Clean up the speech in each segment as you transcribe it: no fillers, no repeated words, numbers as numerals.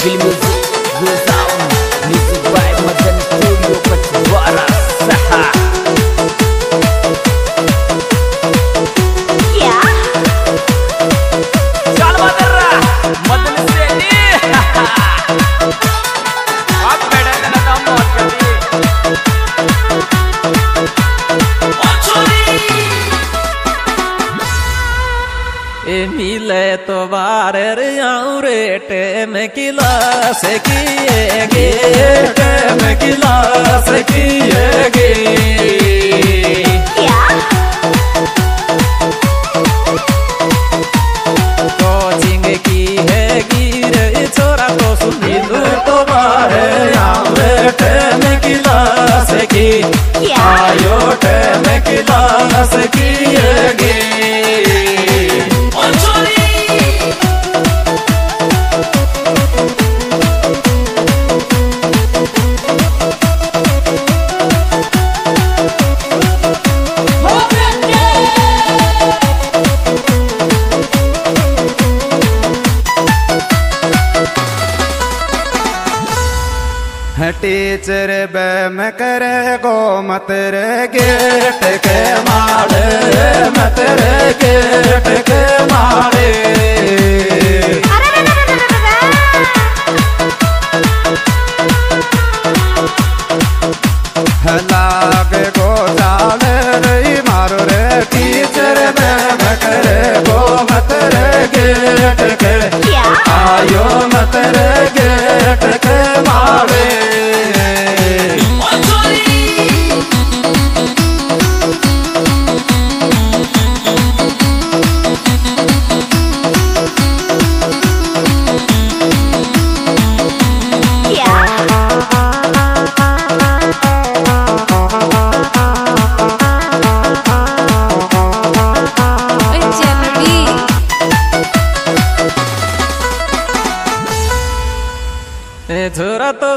Feel music, the sound, music by Madan Studio Pachwara Saha. Yeah. चल मदरा, मदन से नी. आप बैठे थे ना तो मौज कर दी. मिले तो बारे रे टेम किलास किएगे टेम किलास किएगे कोचिंग की है गिरे छोरा तो सुनिलू तो बारे टेम किलास की आयो टेम किलास किएगे टीचर बैम करे गो मत रे गेट के मारे मत रे गेट के मारे लाग गो चाल रही मारो रे टीचर बैम करे गो मत रे गेट के आयो मत रे गेट के मारे छोरा तो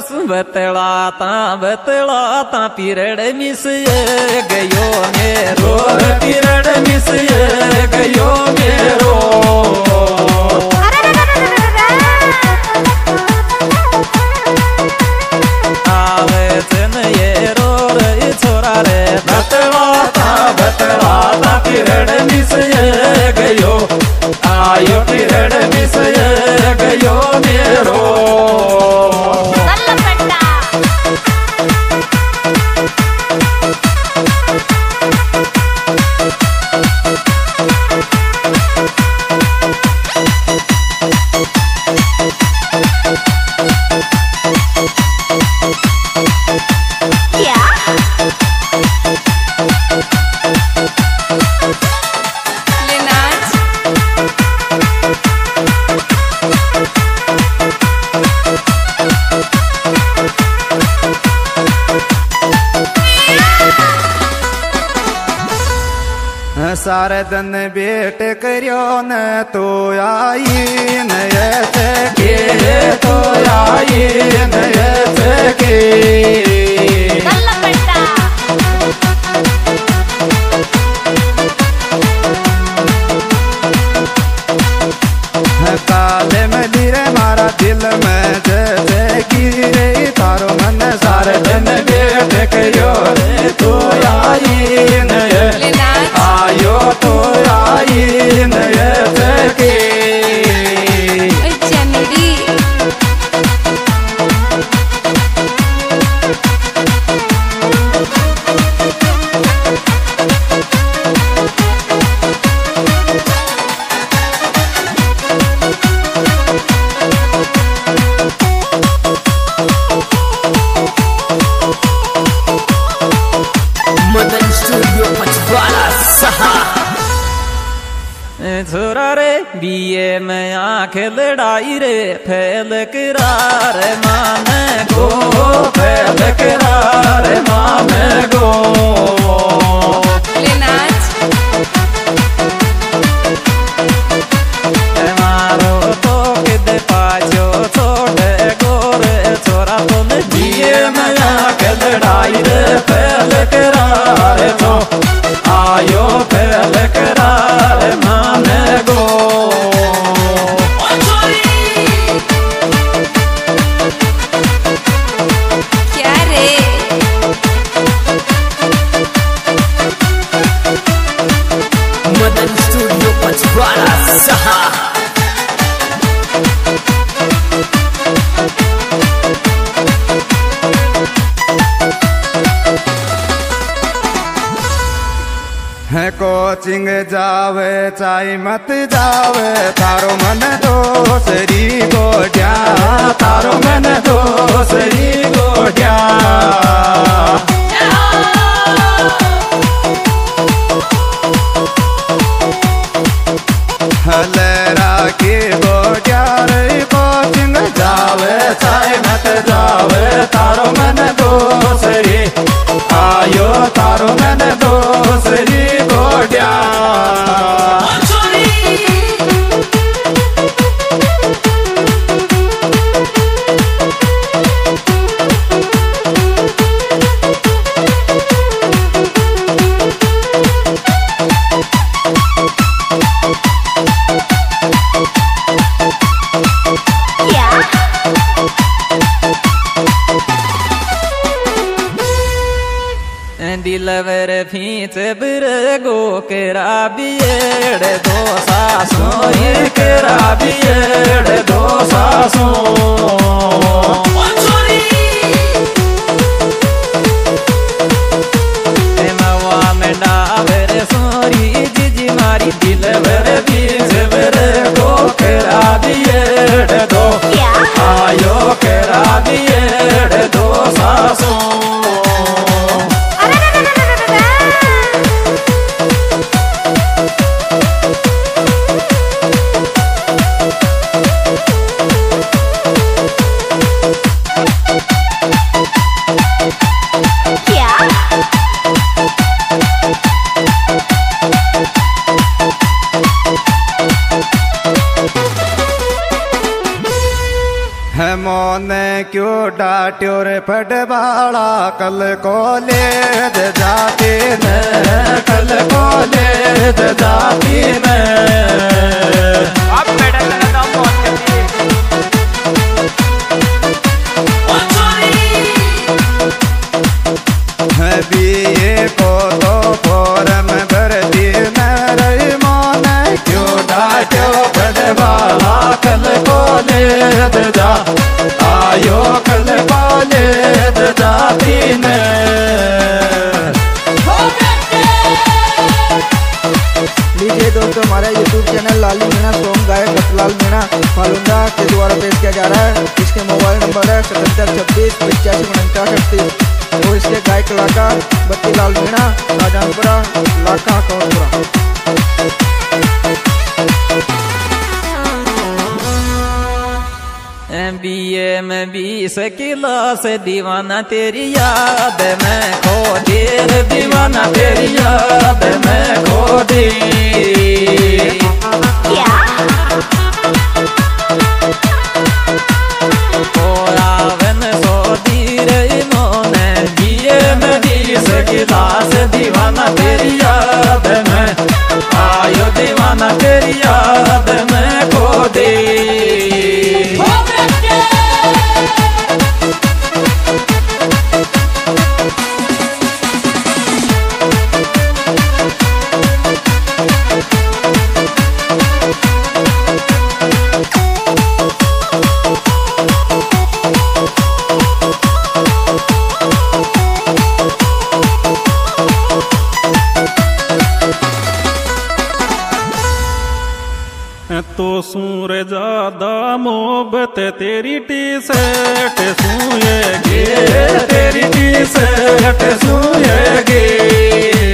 बतलाता पीरियड मिस गयो मेरो पीरियड मिस गयो मेरो आवे चन ये रो रे छोरा रे बतलाता पीरियड मिस गयो आयो पीरियड मिस गयो मेरो सारे दिन बेट करियो न तो आई नये के तो आई नये के काले में लीरे मारा दिल में जैसे गिरे तारो मन सारे दिन बेट करियो रे तो आई नये आयो तो आई नये के Madan Studio Pachwara Saha. छोरा रे बीए में आंख लड़ाई रे फैल करार माने गो फैल करार माने गो मारो तो किद पाछो छोटे गोरे छोरा तुम बीए में आंख लड़ाई रे फैल करार तो आयो फैल करार माने गो कोचिंग जावे चाहे मत जावे तारो मन दोसरी गोड्या तारो मन दोसरी गोड्या हलरा की गोड्या रे कोचिंग जावे चाहे मत जावे तारो मन दोसरी आयो तारो मन दोसरी गोड्या दिलवर फीच बिरगो केरा बियड़ दो सासों ये केरा बियड़ दो सासों मवा में डावर सोरी जिजी मारी दिलवर फीच बिरगो केरा बियड़ दो आयो केरा बियड़ दो सासों मोने क्यों डाट्यो रे फटबाड़ा कल कॉलेज जाती न कल कॉलेज जाती न बीए को तो फॉर्म भरती न रही मोने क्यों डाट्यो फटबाड़ा कल कॉलेज जा आयो कल कॉलेज जाती ने लीजिए दोस्तों हमारा YouTube channel Lali Meena song गायक रतलाल मीणा फालुंदा के द्वारा पेश किया जा रहा है। इसके मोबाइल नंबर है 7726 और इसके गायक कलाकार बत्तीलाल मीणा शाहजहानपुरा लाखा कौनपुरा। बीए में 20 क्लास दीवाना तेरी याद में खो देर दीवाना तेरी याद में खो दे सो धीर इन्होंने बीए में 20 क्लास दीवाना तेरी याद में आयो दीवाना तेरी याद में खो दे तो सूर ज्यादा मोहब्बत तेरी टी शर्ट सूएगी तेरी टी शर्ट सूएगी